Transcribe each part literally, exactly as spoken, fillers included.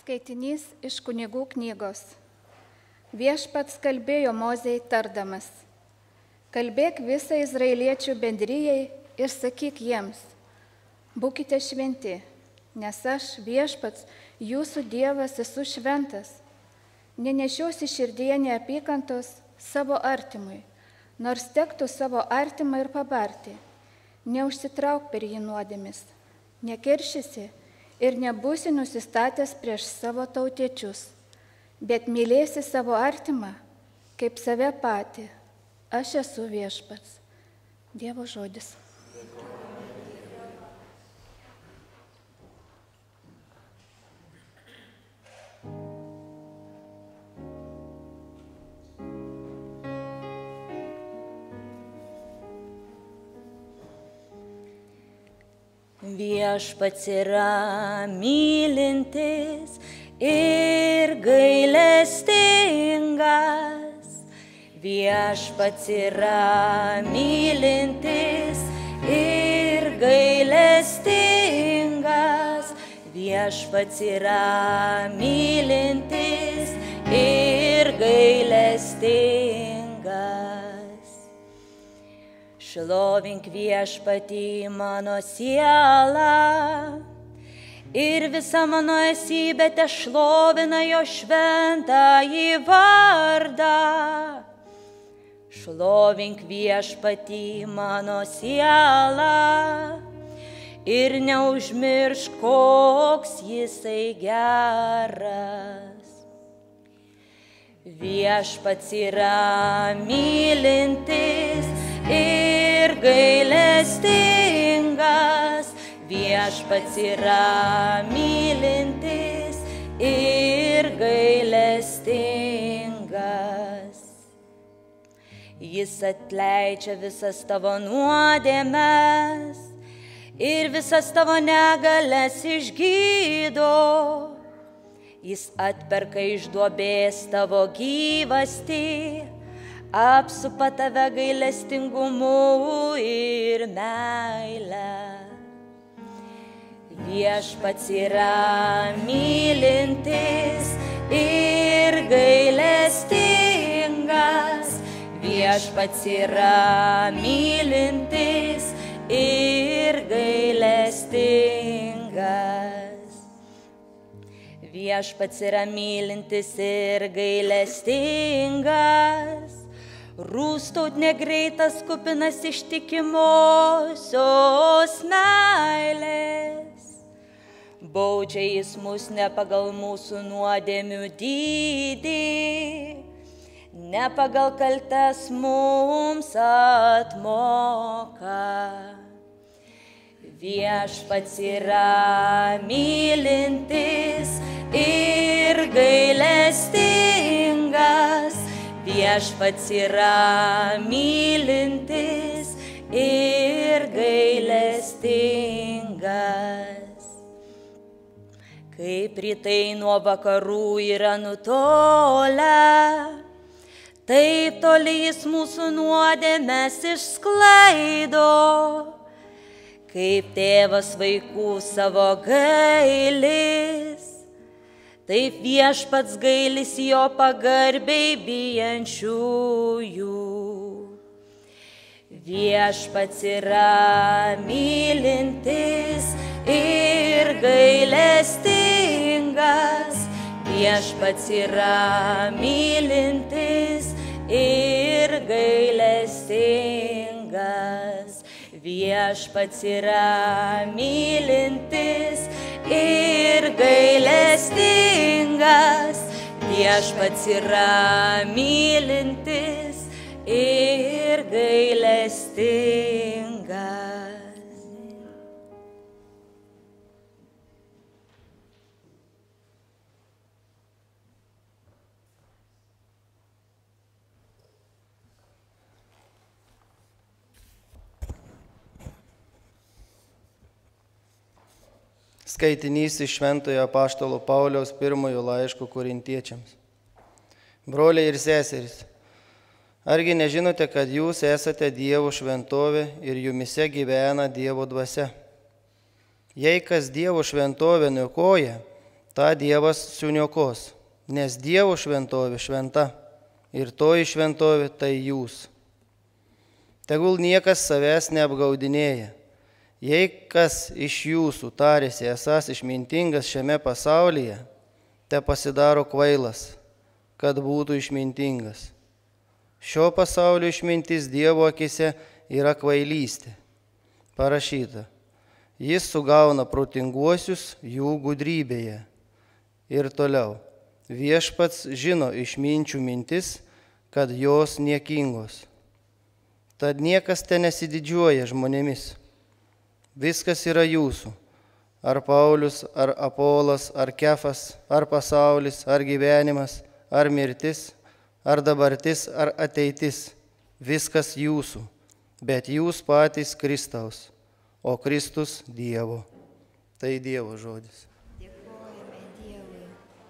Skaitinys iš Kunigų knygos. Viešpats kalbėjo Mozei tardamas: kalbėk visai izraeliečių bendrijai ir sakyk jiems: būkite šventi, nes aš, viešpats, jūsų Dievas, esu šventas. Nenešiosi širdyje neapykantos savo artimui, nors tektų savo artimą ir pabarti. Neužsitrauk per jį nuodėmis, nekeršysi ir nebūsi nusistatęs prieš savo tautiečius, bet mylėsi savo artimą kaip save patį. Aš esu viešpats. Dievo žodis. Viešpats yra mylintis ir gailestingas. Viešpats yra mylintis ir gailestingas. Viešpats yra mylintis ir gailestingas. Šlovink Viešpatį mano siela, ir visa mano esybė tešlovina jo šventąjį vardą. Šlovink Viešpatį mano siela, ir neužmiršk, koks jisai geras. Viešpats yra mylintis ir gailestingas. Viešpats yra mylintis ir gailestingas. Jis atleidžia visas tavo nuodėmes ir visas tavo negalias išgydo. Jis atperka iš duobės tavo gyvastį, apsupa tave gailestingumu ir meile. Viešpats yra mylintis ir gailestingas. Viešpats yra mylintis ir gailestingas. Viešpats yra mylintis ir gailestingas. Rūstaut negreitas, kupinas ištikimosios meilės. Baudžia jis mus ne pagal mūsų nuodėmių dydį, ne pagal kaltes mums atmoka. Viešpats yra mylintis ir gailestingas. Viešpats yra mylintis ir gailestingas. Kaip rytai nuo vakarų yra nutolę, taip toli jis mūsų nuodėmes išsklaido. Kaip tėvas vaikų savo gailis, taip Viešpats gailis jo pagarbiai bijančiųjų. Viešpats yra mylintis ir gailestingas. Viešpats yra mylintis ir gailestingas. Viešpats yra mylintis ir gailestingas. Viešpats yra mylintis ir gailestingas. Skaitinys iš Šventojo apaštalo Pauliaus pirmojo laiško Korintiečiams. Broliai ir seserys, argi nežinote, kad jūs esate Dievo šventovė ir jumise gyvena Dievo dvasia? Jei kas Dievo šventovę niokoja, tą Dievas suniokos, nes Dievo šventovė šventa ir toji šventovė tai jūs. Tegul niekas savęs neapgaudinėja. Jei kas iš jūsų tarėsi esąs išmintingas šiame pasaulyje, te pasidaro kvailas, kad būtų išmintingas. Šio pasaulio išmintis Dievo akise yra kvailystė. Parašyta, jis sugauna protinguosius jų gudrybėje. Ir toliau, viešpats žino išminčių mintis, kad jos niekingos. Tad niekas te nesididžiuoja žmonėmis. Viskas yra jūsų. Ar Paulius, ar Apolas, ar Kefas, ar pasaulis, ar gyvenimas, ar mirtis, ar dabartis, ar ateitis. Viskas jūsų, bet jūs patys Kristaus, o Kristus Dievo. Tai Dievo žodis. Dėkojame Dievui.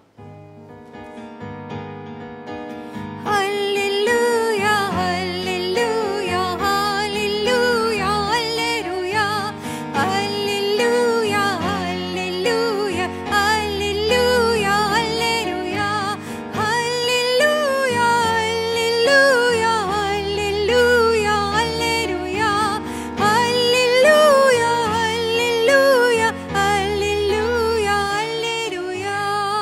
Alleluja, alleluja, alleluja, alleluja, alleluja, alleluja, alleluja, alleluja, alleluja, alleluja, alleluja, alleluja, alleluja, alleluja, alleluja, alleluja.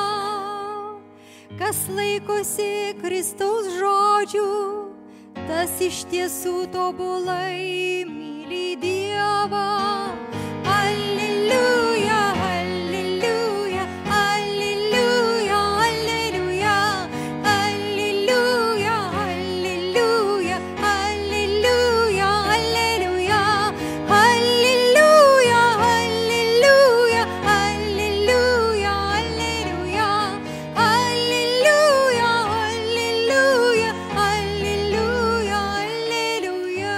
Kas laikosi Kristaus žodžių, tas iš tiesų tobulai myli Dievą. Alleluja, alleluja, alleluja, alleluja, alleluja, alleluja, alleluja, alleluja, alleluja, alleluja, alleluja, alleluja, alleluja, alleluja, alleluja, alleluja.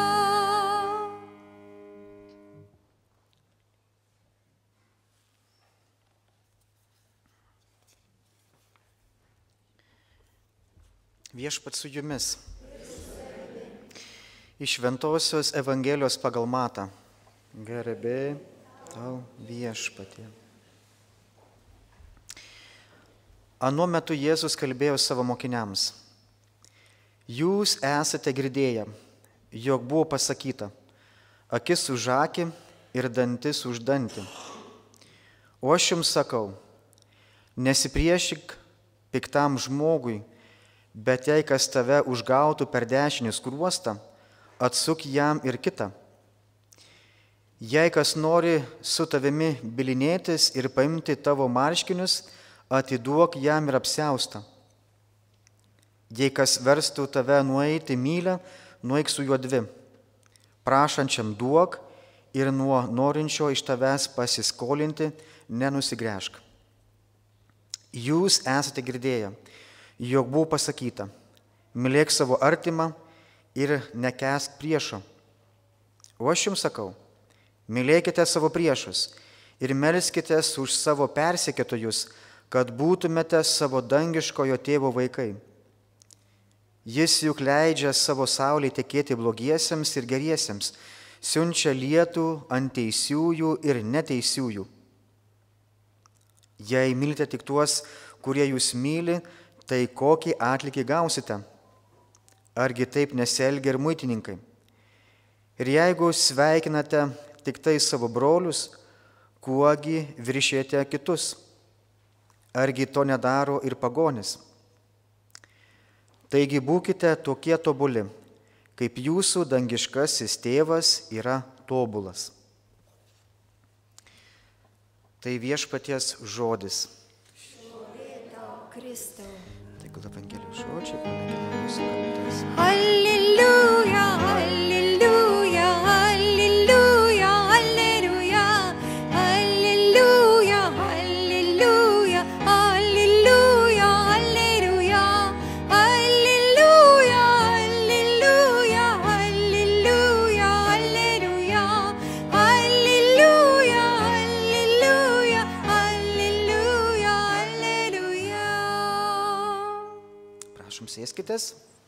Viešpats su jumis. Iš Šventosios Evangelijos pagal Matą. Garbė tau viešpatie. Anuo metu Jėzus kalbėjo savo mokiniams. Jūs esate girdėję, jog buvo pasakyta, akis už akį ir dantis už dantį. O aš jums sakau, nesipriešik piktam žmogui, bet jei kas tave užgautų per dešinį skruostą, atsuk jam ir kitą. Jei kas nori su tavimi bilinėtis ir paimti tavo marškinius, atiduok jam ir apsiaustą. Jei kas verstų tave nueiti mylę, nueik su juo dvi. Prašančiam duok ir nuo norinčio iš tavęs pasiskolinti nenusigręžk. Jūs esate girdėję, jog buvo pasakyta, mylėk savo artimą ir nekęsk priešo. O aš jums sakau, mylėkite savo priešus ir melskitės už savo persekiotojus, kad būtumėte savo dangiškojo tėvo vaikai. Jis juk leidžia savo saulei tekėti blogiesiems ir geriesiems, siunčia lietų ant teisiųjų ir neteisiųjų. Jei mylite tik tuos, kurie jūs myli, tai kokį atlygį gausite? Argi taip nesielgia ir muitininkai? Ir jeigu sveikinate tik tai savo brolius, kuogi viršėte kitus? Argi to nedaro ir pagonis? Taigi būkite tokie tobuli, kaip jūsų dangiškasis tėvas yra tobulas. Tai viešpaties žodis. Kristau. Tegul Evangelijos žodžiai panaikina mūsų kaltes. Alleluja, alleluja, alleluja, alleluja, alleluja, alleluja, alleluja, alleluja, alleluja, alleluja, alleluja, alleluja, alleluja, alleluja, alleluja, alleluja. Prašom, sėskitės.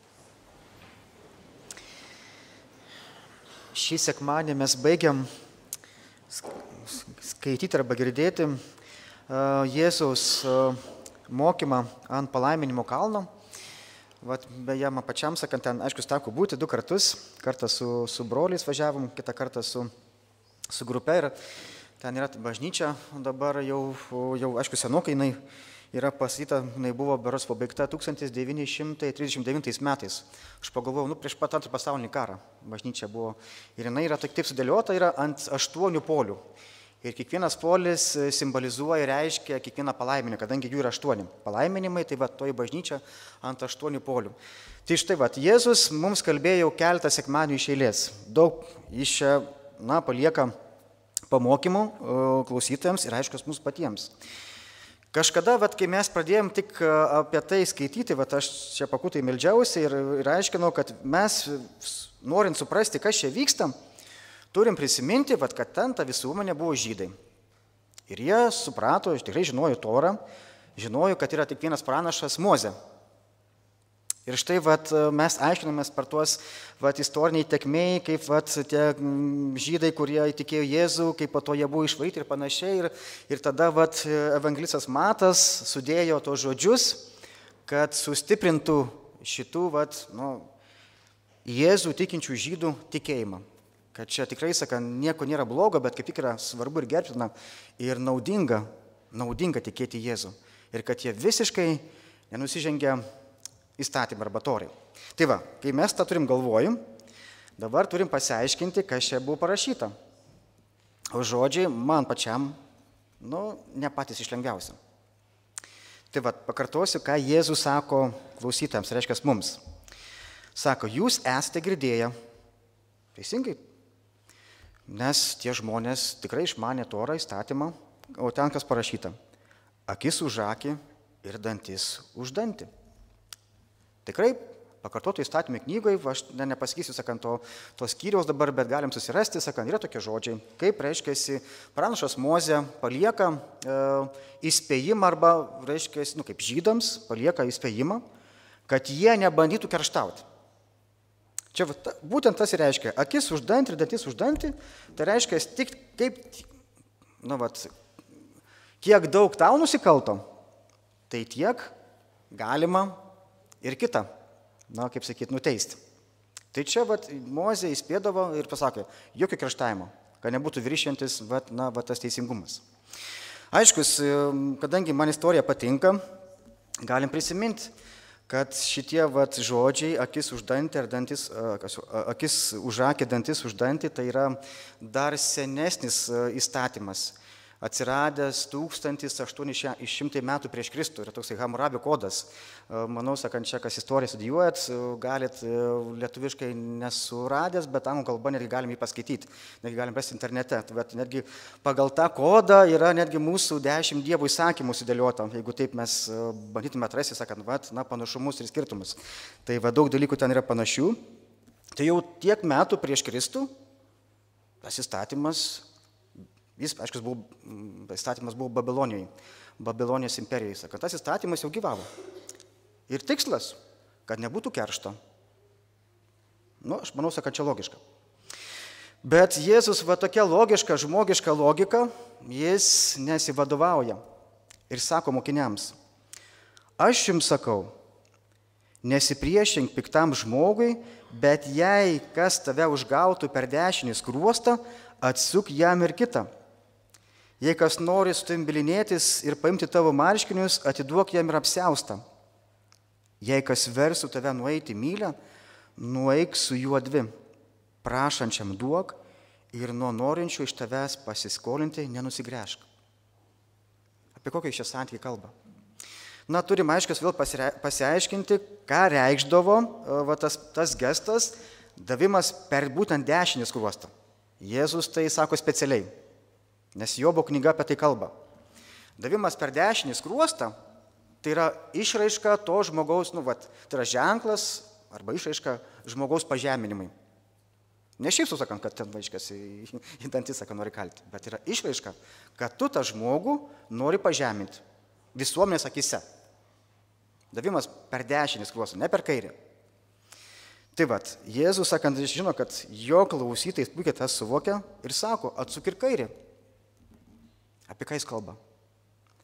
Šį sekmadienį mes baigiam skaityti arba girdėti Jėzaus mokymą ant palaiminimo kalno. Vat, beje, man pačiam sakant, ten, aišku, teko būti du kartus. Kartą su, su broliais važiavom, kitą kartą su, su grupe. Ir ten yra bažnyčia, dabar jau, jau aišku, senokai jinai yra pasakyta, jinai buvo berods pabaigta tūkstantis devyni šimtai trisdešimt devintais metais. Aš pagalvojau, nu, prieš pat antrą pasaulinį karą bažnyčia buvo. Ir jinai yra taip, taip sudėliota, yra ant aštuonių polių. Ir kiekvienas polis simbolizuoja ir reiškia kiekvieną palaiminimą, kadangi jų yra aštuoni. Palaiminimai, tai va, toji bažnyčia ant aštuonių polių. Tai štai va, Jėzus mums kalbėjo keletą sekmadienių iš eilės. Daug iš čia, na, palieka pamokymų klausytojams ir aiškus mums patiems. Kažkada, va, kai mes pradėjom tik apie tai skaityti, va, aš čia pakutai meldžiausi ir, ir aiškinau, kad mes, norint suprasti, kas čia vyksta, turim prisiminti, kad ten ta visuomenė buvo žydai. Ir jie suprato, tikrai žinojo Torą, žinojo, kad yra tik vienas pranašas Mozė. Ir štai vat, mes aiškinamės per tuos vat, istoriniai tekmei, kaip vat, tie žydai, kurie įtikėjo Jėzų, kaip po to jie buvo išvaryti ir panašiai. Ir, ir tada vat, evangelistas Matas sudėjo tos žodžius, kad sustiprintų šitų vat, nu, Jėzų tikinčių žydų tikėjimą. Kad čia tikrai, sakant, nieko nėra blogo, bet kaip tik yra svarbu ir gerbtina ir naudinga, naudinga tikėti Jėzų. Ir kad jie visiškai nenusižengia įstatymą arba Torai. Tai va, kai mes tą turim galvojim, dabar turim pasiaiškinti, kas čia buvo parašyta. O žodžiai man pačiam, nu, ne patys iš lengviausia. Tai va, pakartosiu, ką Jėzus sako klausytams, reiškia mums. Sako, jūs esate girdėję, teisingai, nes tie žmonės tikrai išmanė Torą, įstatymą, o ten kas parašyta. Akis už akį ir dantis už dantį. Tikrai, pakartotų įstatymų knygoje, aš ne, nepasakysiu, sakant, to, to skyriaus dabar, bet galim susirasti, sakant, yra tokie žodžiai, kaip, reiškia, pranašas Mozė palieka e, įspėjimą arba, reiškia, nu, kaip žydams palieka įspėjimą, kad jie nebandytų kerštauti. Čia būtent tas ir reiškia, akis už dantį ir dantis už dantį, tai reiškia tik kaip, nu, vat, kiek daug tau nusikalto, tai tiek galima ir kitą, na, kaip sakyti, nuteisti. Tai čia vat, Mozė įspėdavo ir pasakė, jokio kerštavimo, kad nebūtų viršiantis vat, na, vat, tas teisingumas. Aiškus, kadangi man istorija patinka, galim prisiminti, kad šitie vat, žodžiai, akis už dantį ar dantis, akis už akį, dantis už dantį, tai yra dar senesnis įstatymas, atsiradęs tūkstantis aštuoni šimtai metų prieš Kristų, yra toksai Hamurabio kodas. Manau, sakant, čia, kas istoriją studijuojat, galit lietuviškai nesuradęs, bet anglų kalba netgi galim jį paskaityti, netgi galim rasti internete. Bet netgi pagal tą kodą yra netgi mūsų dešimt Dievo įsakymų sudėliota, jeigu taip mes bandytume atrasti, sakant, vat, na, panašumus ir skirtumus. Tai va, daug dalykų ten yra panašių. Tai jau tiek metų prieš Kristų tas įstatymas, jis, aišku, buvo, įstatymas buvo Babilonijoje, Babilonijos imperijoje, sakant, tas įstatymas jau gyvavo. Ir tikslas, kad nebūtų keršto. Nu, aš manau, sakant, čia logiška. Bet Jėzus va tokia logiška, žmogiška logika, jis nesivadovauja ir sako mokiniams, aš jums sakau, nesipriešink piktam žmogui, bet jei kas tave užgautų per dešinį skruostą, atsuk jam ir kitą. Jei kas nori su tavim bylinėtis ir paimti tavo marškinius, atiduok jam ir apsiaustą. Jei kas versų tave nueiti mylę, nueik su juo dvi. Prašančiam duok ir nuo norinčių iš tavęs pasiskolinti nenusigręžk. Apie kokią šią santykį kalbą? Na, turim aiškiai vėl pasiaiškinti, ką reikšdavo va, tas, tas gestas, davimas per būtent dešinį skruostą. Jėzus tai sako specialiai, nes Jobo knyga apie tai kalba. Davimas per dešinį skruostą, tai yra išraiška to žmogaus, nu, vat, tai yra ženklas arba išraiška žmogaus pažeminimai. Ne šiaip susakant, kad ten vaikas į, į dantis, sakant, nori kalti, bet yra išraiška, kad tu tą žmogų nori pažeminti visuomenės akise. Davimas per dešinį skruostą, ne per kairį. Tai vat, Jėzus, sakant, žino, kad jo klausytojai puikiai tas suvokia ir sako, atsuk ir kairį. Apie ką jis kalba?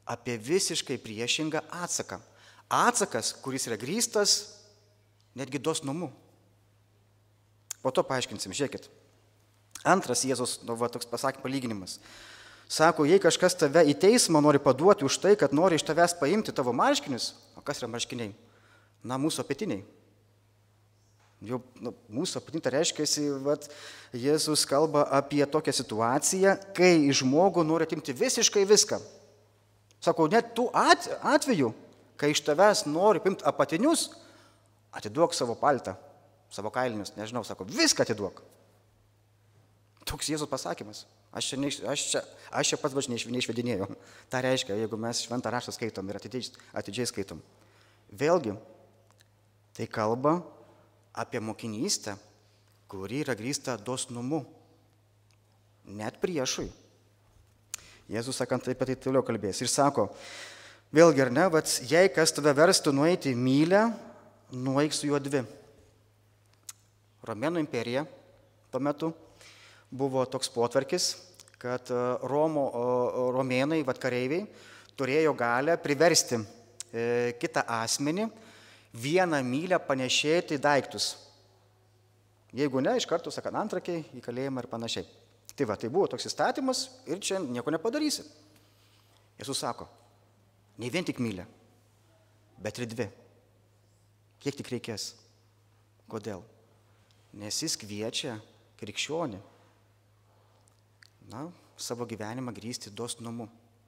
apie visiškai priešingą atsaką. Atsakas, kuris yra grįstas netgi dosnumu. Po to paaiškinsim, žiūrėkit. Antras Jėzus, nu, va, toks pasakė palyginimas. Sako, jei kažkas tave į teismą nori paduoti už tai, kad nori iš tavęs paimti tavo marškinius, o kas yra marškiniai? Na, mūsų apetiniai. Jau, nu, mūsų apetiniai, tai reiškia, vat, Jėzus kalba apie tokią situaciją, kai iš žmogų nori atimti visiškai viską. Sako, net tų at, atveju, kai iš tavęs nori paimti apatinius, atiduok savo paltą, savo kailinius, nežinau, sako, viską atiduok. Toks Jėzus pasakymas. Aš čia, ne, aš čia, aš čia pats važ neišvedinėjau. Ta reiškia, jeigu mes šventą raštą skaitom ir atidžiai, atidžiai skaitom. Vėlgi, tai kalba apie mokinystę, kuri yra grįsta dosnumu. Net priešui. Jėzus, sakant, taip pat tai toliau kalbės. Ir sako, vėlgi, ar ne, vat, jei kas tave verstų nueiti mylę, nueik su juo dvi. Romėnų imperija tuo metu buvo toks potvarkis, kad Romo, romėnai, vat, kareiviai, turėjo galę priversti e, kitą asmenį vieną mylę panešėti daiktus. Jeigu ne, iš karto, sakant, antrakiai, į kalėjimą ir panašiai. Tai va, tai buvo toks įstatymas ir čia nieko nepadarysi. Jėzus sako, ne vien tik mylę, bet ir dvi. Kiek tik reikės. Kodėl? Nes jis kviečia krikščionį, na, savo gyvenimą grįsti dosnumu.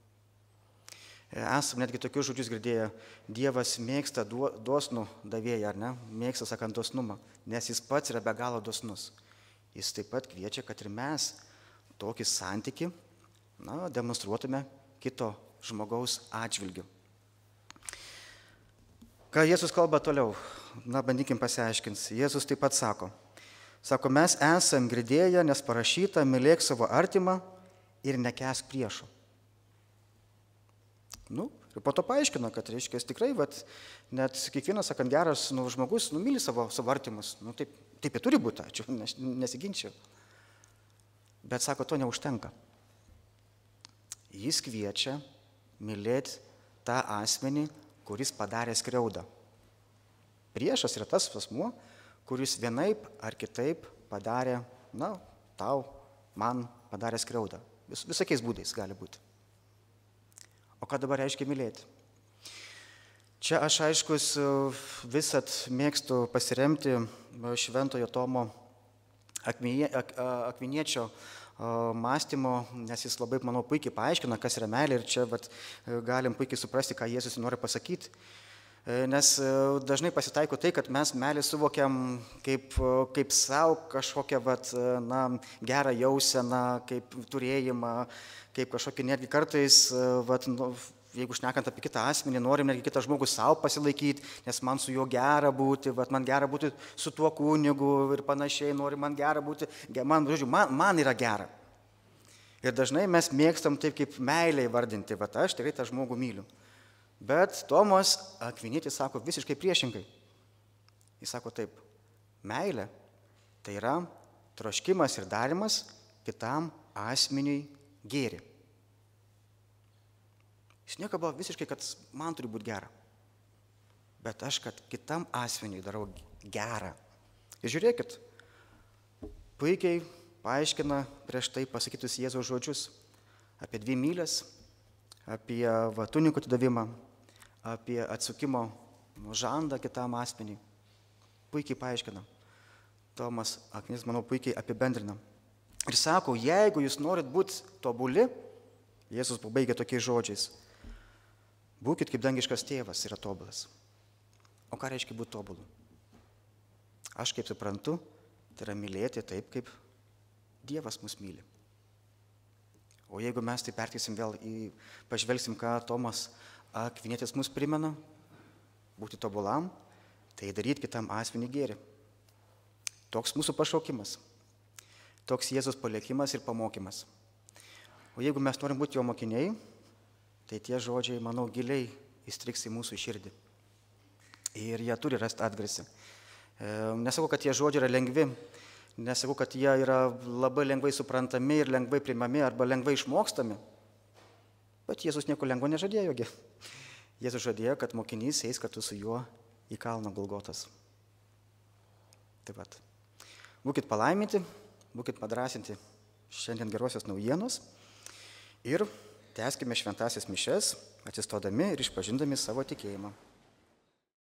Esam netgi tokius žodžius girdėję, Dievas mėgsta dosnų davėją, ar ne? Mėgsta, sakant, dosnumą, nes jis pats yra be galo dosnus. Jis taip pat kviečia, kad ir mes tokį santykį, na, demonstruotume kito žmogaus atžvilgiu. Ką Jėzus kalba toliau? Na, bandykim pasiaiškinti. Jėzus taip pat sako, sako, mes esam girdėję, nes parašyta, mylėk savo artimą ir nekęsk priešo. Nu, ir po to paaiškino, kad, reiškia, tikrai, vat, net kiekvienas, sakant, geras nu, žmogus, numyli savo, savo artimus. Nu, taip, taip ir turi būti, ačiū, nes, nesiginčiu. Bet, sako, to neužtenka. Jis kviečia mylėti tą asmenį, kuris padarė skriaudą. Priešas yra tas asmuo, kuris vienaip ar kitaip padarė, na, tau, man padarė skriaudą. Vis, visokiais būdais gali būti. O ką dabar reiškia mylėti? Čia aš, aiškus, visat mėgstu pasiremti Šventojo Tomo Akviniečio mąstymo, nes jis labai, manau, puikiai paaiškina, kas yra meilė ir čia vat, galim puikiai suprasti, ką Jėzus nori pasakyti. Nes dažnai pasitaiko tai, kad mes meilę suvokiam kaip, kaip savo kažkokią vat, na, gerą jauseną, kaip turėjimą, kaip kažkokį netgi kartais, vat, nu, jeigu šnekant apie kitą asmenį, norim netgi kitą žmogų savo pasilaikyti, nes man su juo gera būti, vat, man gera būti su tuo kunigu ir panašiai, nori man gera būti, man, žodžiu, man, man yra gera. Ir dažnai mes mėgstam taip kaip meilę įvardinti, vat, aš tikrai tą žmogų myliu. Bet Tomas Akvinietis sako visiškai priešingai. Jis sako taip, meilė tai yra troškimas ir darimas kitam asmeniui gėrį. Jis nekalba visiškai, kad man turi būti gera, bet aš, kad kitam asmeniui darau gerą. Ir žiūrėkit, puikiai paaiškina prieš tai pasakytus Jėzaus žodžius apie dvi mylias, apie va, tunikų atidavimą, apie atsukimo žandą kitam asmeniui. Puikiai paaiškina. Tomas Akvinietis, manau, puikiai apibendrina. Ir sako, jeigu jūs norit būti tobuli, Jėzus pabaigia tokiais žodžiais, būkit kaip dangiškas tėvas yra tobulas. O ką reiškia būti tobulu? Aš kaip suprantu, tai yra mylėti taip, kaip Dievas mus myli. O jeigu mes tai perteisim vėl į, pažvelgsim, ką Tomas Akvinietis mus primena, būti tobulam, tai daryti kitam asmenį gėrį. Toks mūsų pašaukimas, toks Jėzus paliekimas ir pamokymas. O jeigu mes norim būti jo mokiniai, tai tie žodžiai, manau, giliai įstriks į mūsų širdį. Ir jie turi rasti atgarsį. Nesakau, kad tie žodžiai yra lengvi, nesakau, kad jie yra labai lengvai suprantami ir lengvai priimami arba lengvai išmokstami. Bet Jėzus nieko lengvo nežadėjogi. Jėzus žadėjo, kad mokinys eis kartu su juo į kalną Golgotas. Taip pat. Būkit palaiminti, būkit padrasinti šiandien gerosios naujienos ir tęskime šventasias mišes, atsistodami ir išpažindami savo tikėjimą.